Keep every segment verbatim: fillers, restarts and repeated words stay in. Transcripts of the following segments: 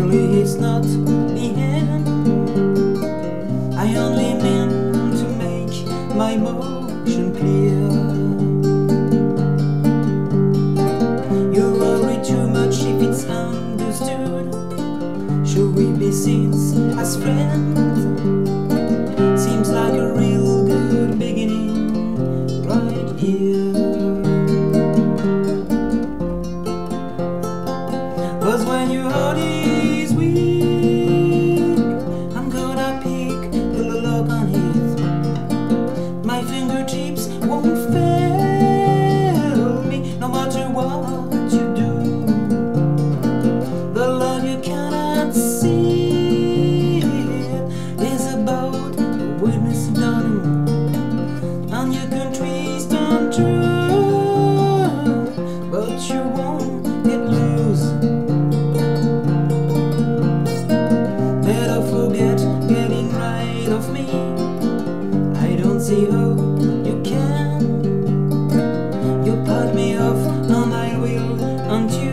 Surely it's not the end. I only meant to make my motion clear. You worry too much if it's understood. Should we be seen as friends? Seems like a real good beginning right here. Cause when your heart is weak, I'm gonna pick the lock on it. My fingertips won't fail me, no matter what you do. The love you cannot see is about the witness done, and you can twist and turn, but you won't get loose. Better forget getting right of me. I don't see how you can. You pat me off and I will hunt you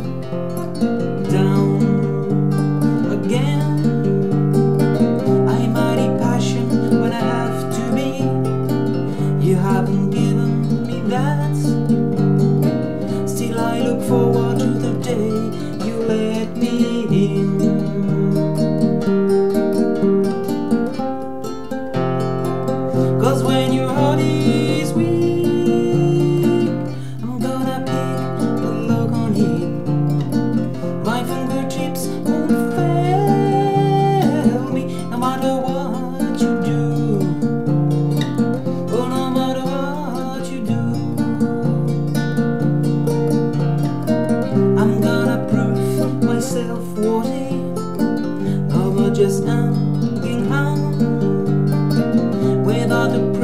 down again. I'm mighty passion when I have to be. You haven't given me that. Still I look forward to the day you let me in. Cause when your heart is weak, I'm gonna pick the lock on it. My fingertips won't fail me, no matter what you do. Oh, no matter what you do. I'm gonna prove myself worthy of just hanging out without the